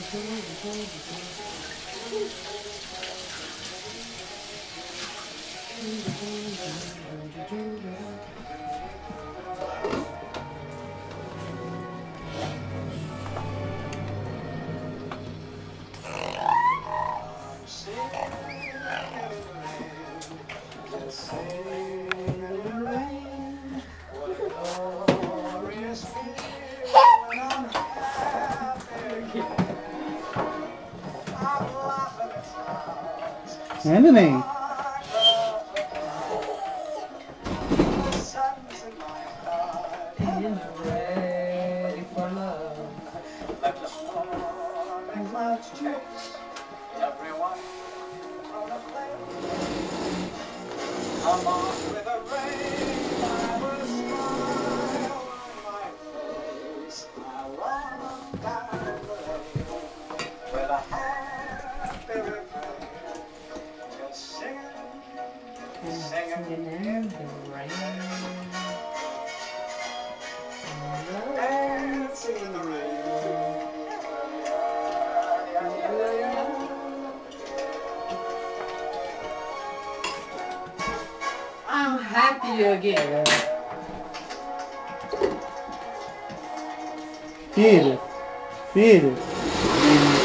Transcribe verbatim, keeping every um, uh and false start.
É, neném? Ready for love. Like the storm in clouds chase everyone from the place. I'm off with the rain. I will smile on my face. I run down the lane with a happy refrain. Just singing, singing in the rain. Dancing in the rain. I'm happy again. Filho, filho.